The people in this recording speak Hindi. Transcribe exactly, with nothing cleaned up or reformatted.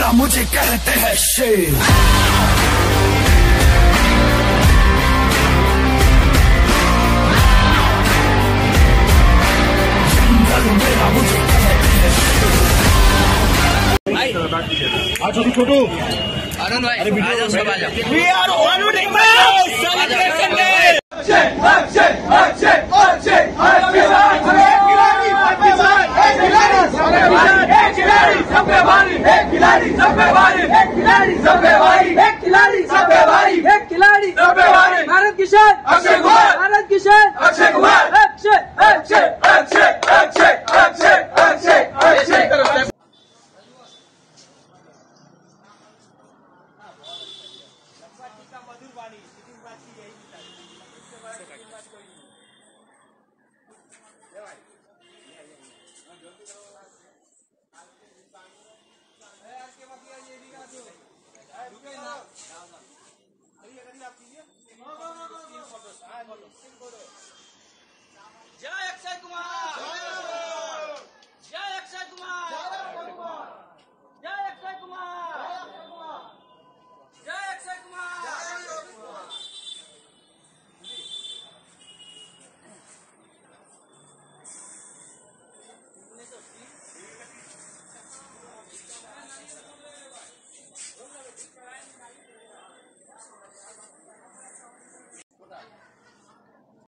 मेरा मुझे कहते हैं शेर। मेरा मुझे कहते हैं आज छोटू छोटू आनंद भाई आ जाओ सब आ जाओ। We are on the march. Celebration day. Akshay Akshay Akshay Akshay खिलाड़ी सब पे भारी, एक खिलाड़ी सब पे भारी, एक खिलाड़ी सब पे भारी, एक खिलाड़ी सब पे भारी, एक खिलाड़ी सब पे भारी। भारत किशन अक्षय कुमार, भारत किशन अक्षय कुमार, अक्षय अक्षय अक्षय अक्षय अक्षय